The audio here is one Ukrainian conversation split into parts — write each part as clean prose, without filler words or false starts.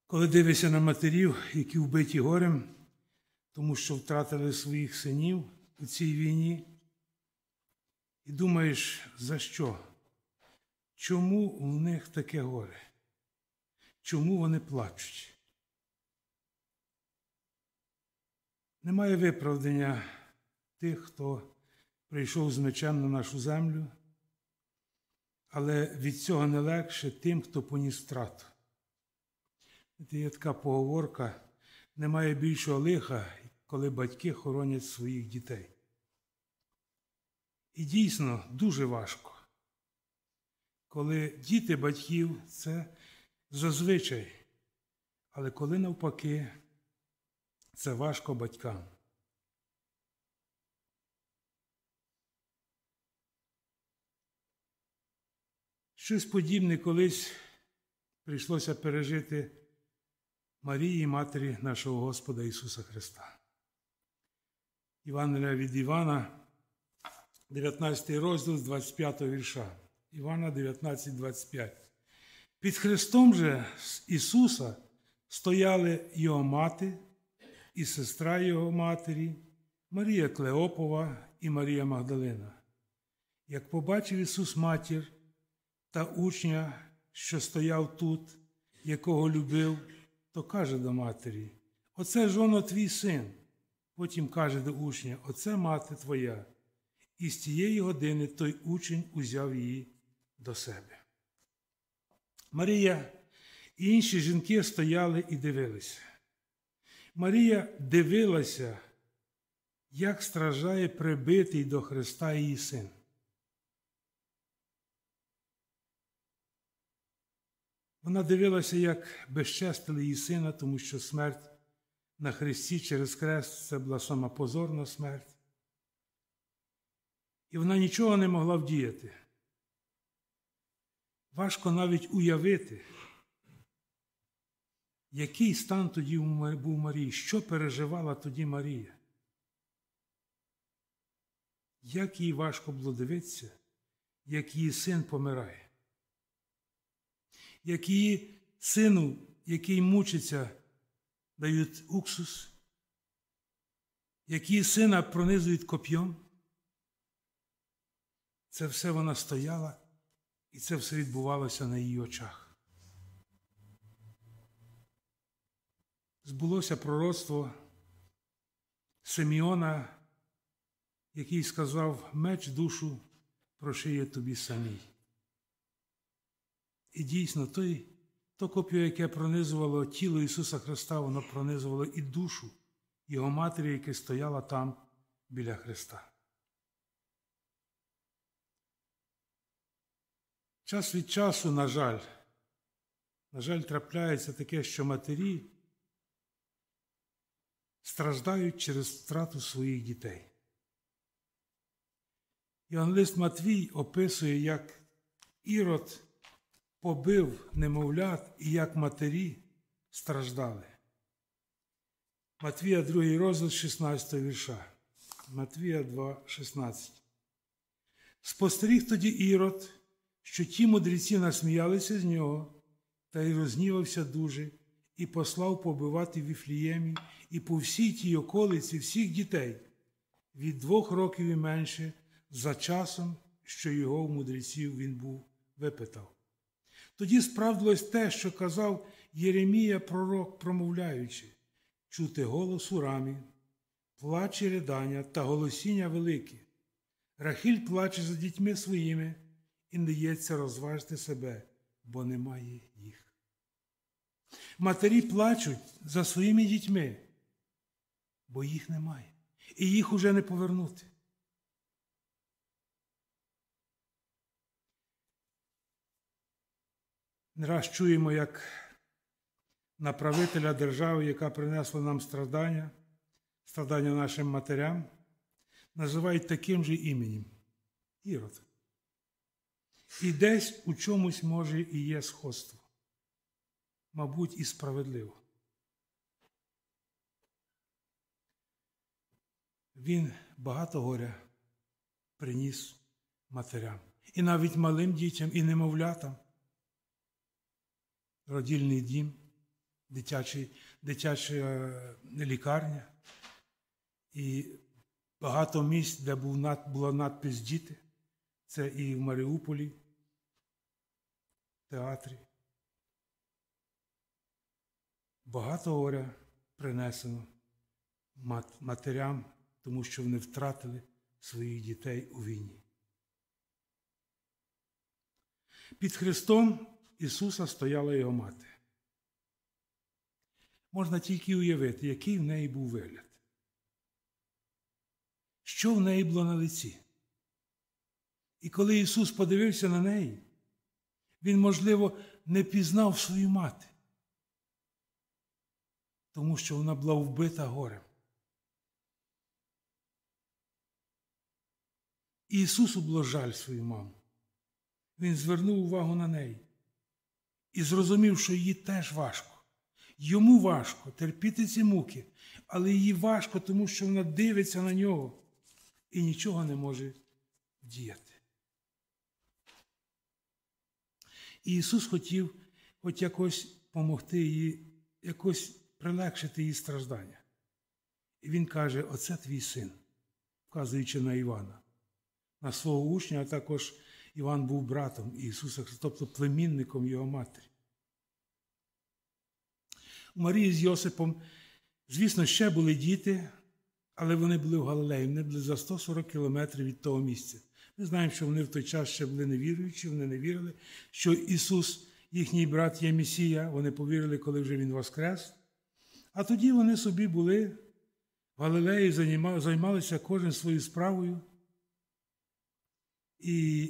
Коли дивишся на матерів, які вбиті горем, тому що втратили своїх синів у цій війні, і думаєш, за що? Чому у них таке горе? Чому вони плачуть? Немає виправдання тих, хто прийшов з мечем на нашу землю, але від цього не легше тим, хто поніс втрату. Є така поговорка: немає більшого лиха, коли батьки хоронять своїх дітей. І дійсно дуже важко, коли діти батьків – це зазвичай, але коли навпаки, це важко батькам. Щось подібне колись прийшлося пережити Марії, матері нашого Господа Ісуса Христа. Євангелія від Івана, 19 розділ з 25 вірша. Івана 19, 25. Під Христом же Ісуса стояли Його мати і сестра Його матері, Марія Клеопова і Марія Магдалина. Як побачив Ісус матір та учня, що стояв тут, якого любив, то каже до матері: «Оце, жоно, твій син». Потім каже до учня: «Оце мати твоя». І з тієї години той учень узяв її до себе. Марія і інші жінки стояли і дивилися. Марія дивилася, як страждає прибитий до Христа її син. Вона дивилася, як безчестили її сина, тому що смерть на хресті через хрест – це була сама позорна смерть. І вона нічого не могла вдіяти. Важко навіть уявити, який стан тоді був Марії, що переживала тоді Марія. Як їй важко було дивитися, як її син помирає. Як її сину, який мучиться, дають уксус, як її сина пронизують коп'єм. Це все вона стояла, і це все відбувалося на її очах. Збулося пророцтво Симеона, який сказав: «Меч душу прошиє тобі самій». І дійсно, то коп'є, яке пронизувало тіло Ісуса Христа, воно пронизувало і душу Його матері, яка стояла там біля Христа. Час від часу, на жаль, трапляється таке, що матері страждають через втрату своїх дітей. Євангелист Матвій описує, як Ірод побив немовлят і як матері страждали. Матвія 2 розділ 16 вірша. Матвія 2, 16. «Спостеріг тоді Ірод, що ті мудреці насміялися з нього, та й розгнівався дуже, і послав побивати в Віфліємі і по всій тій околиці всіх дітей від 2 років і менше, за часом, що його у мудреців він був випитав. Тоді справдилось те, що казав Єремія пророк, промовляючи: чути голос у рамі, плач і ридання та голосіння велике. Рахіль плаче за дітьми своїми і не дається розважити себе, бо немає їх». Матері плачуть за своїми дітьми, бо їх немає. І їх уже не повернути. Не раз чуємо, як на правителя держави, яка принесла нам страдання нашим матерям, називають таким же іменем – Ірод. І десь у чомусь, може, і є сходство. Мабуть, і справедливо. Він багато горя приніс матерям. І навіть малим дітям, і немовлятам. Родильний дім дитяча лікарня. І багато місць, де була надпис «Діти». Це і в Маріуполі, в театрі. Багато горя принесено матерям, тому що вони втратили своїх дітей у війні. Під Христом Ісуса стояла його мати. Можна тільки уявити, який в неї був вигляд. Що в неї було на лиці. І коли Ісус подивився на неї, Він, можливо, не пізнав свою мати, тому що вона була вбита горем. І Ісусу було жаль свою маму. Він звернув увагу на неї і зрозумів, що їй теж важко. Йому важко терпіти ці муки, але їй важко, тому що вона дивиться на нього і нічого не може вдіяти. І Ісус хотів хоч якось допомогти їй, якось прилегшити її страждання. І Він каже: «Оце твій син», вказуючи на Івана, на свого учня, а також Іван був братом Ісуса Христа, тобто племінником його матері. У Марії з Йосипом, звісно, ще були діти, але вони були в Галилеї, вони були за 140 кілометрів від того місця. Ми знаємо, що вони в той час ще були невіруючі, вони не вірили, що Ісус, їхній брат, є Месія. Вони повірили, коли вже Він воскрес. А тоді вони собі були в Галилеї, займалися кожен своєю справою. І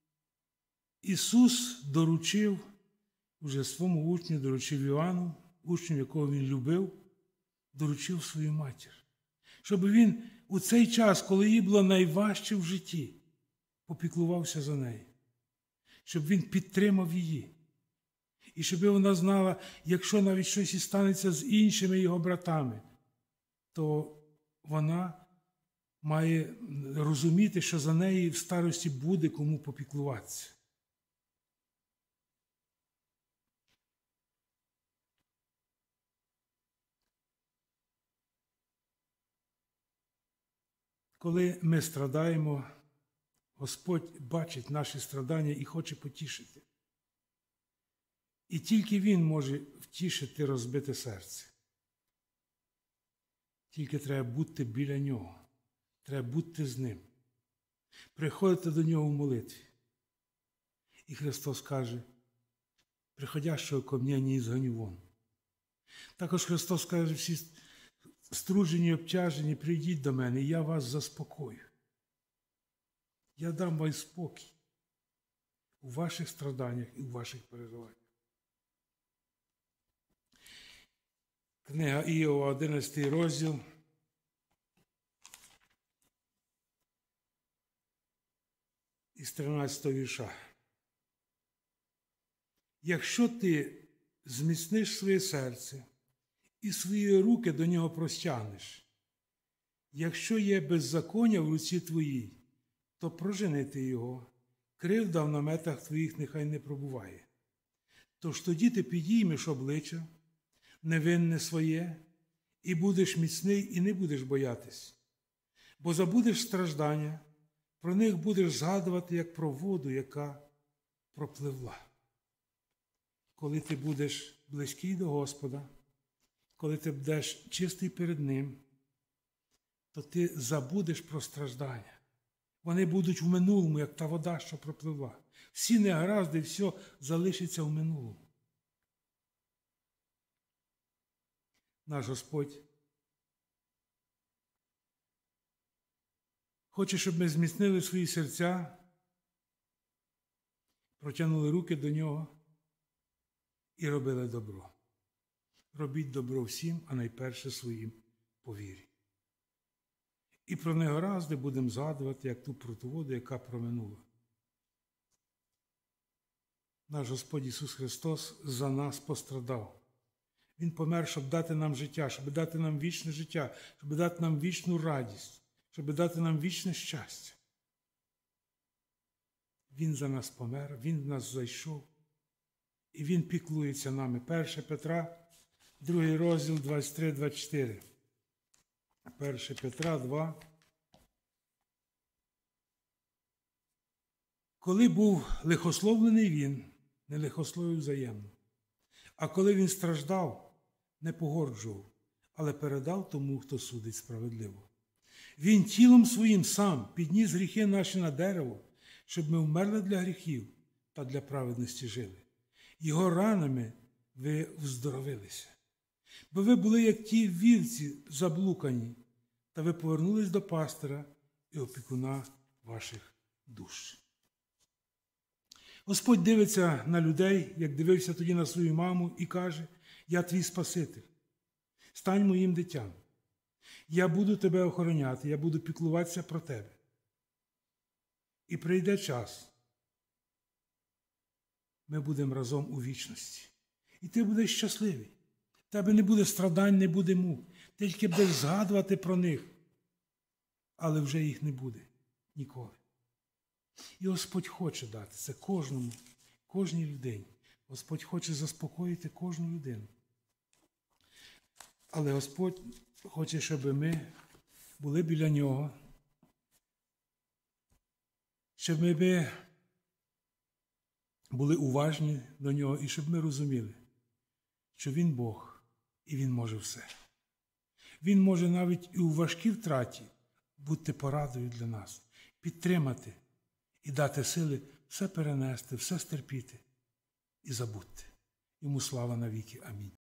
Ісус доручив уже своєму учню, доручив Іоанну, учню, якого Він любив, доручив свою матір. Щоб він у цей час, коли їй було найважче в житті, попіклувався за нею. Щоб він підтримав її. І щоб вона знала, якщо навіть щось і станеться з іншими його братами, то вона має розуміти, що за неї в старості буде кому попіклуватися. Коли ми страдаємо, Господь бачить наші страдання і хоче потішити. І тільки Він може втішити розбите серце. Тільки треба бути біля Нього. Треба бути з Ним. Приходити до Нього в молитві. І Христос каже: «Приходящого ко мне не изгоню вон». Також Христос каже: «Всі струджені і обтяжені, прийдіть до мене, і я вас заспокою. Я дам вам спокій у ваших страданнях і у ваших переживаннях». Книга Іова, 11 розділ. Із 13 вірша. «Якщо ти зміцниш своє серце і свої руки до нього простягнеш, якщо є беззаконня в руці твоїй, то прожени ти його, кривда в наметах твоїх нехай не пробуває. Тож тоді ти підіймеш обличчя невинне своє, і будеш міцний, і не будеш боятись, бо забудеш страждання, про них будеш згадувати, як про воду, яка пропливла». Коли ти будеш близький до Господа, коли ти будеш чистий перед Ним, то ти забудеш про страждання. Вони будуть в минулому, як та вода, що пропливла. Всі негаразди, все залишиться в минулому. Наш Господь хоче, щоб ми зміцнили свої серця, протягнули руки до Нього і робили добро. Робіть добро всім, а найперше своїм по вірі. І про негаразди будемо згадувати, як ту противоду, яка проминула. Наш Господь Ісус Христос за нас пострадав. Він помер, щоб дати нам життя, щоб дати нам вічне життя, щоб дати нам вічну радість, щоб дати нам вічне щастя. Він за нас помер, Він в нас зайшов, і Він піклується нами. 1 Петра, Другий розділ 23-24. 1 Петра 2. Коли був лихословлений він, не лихословив взаємно. А коли він страждав, не погорджував, але передав тому, хто судить справедливо. Він тілом своїм сам підніс гріхи наші на дерево, щоб ми вмерли для гріхів та для праведності жили. Його ранами ви вздоровилися. Бо ви були, як ті вівці заблукані, та ви повернулись до пастира і опікуна ваших душ. Господь дивиться на людей, як дивився тоді на свою маму, і каже: «Я твій Спаситель, стань моїм дитям. Я буду тебе охороняти, я буду піклуватися про тебе. І прийде час, ми будемо разом у вічності. І ти будеш щасливий. В тебе не буде страдань, не буде мук. Ти тільки будеш згадувати про них, але вже їх не буде ніколи». І Господь хоче дати це кожній людині. Господь хоче заспокоїти кожну людину. Але Господь хоче, щоб ми були біля Нього, щоб ми були уважні до Нього і щоб ми розуміли, що Він Бог і Він може все. Він може навіть і у важкій втраті бути порадою для нас, підтримати і дати сили все перенести, все стерпіти і забути. Йому слава навіки. Амінь.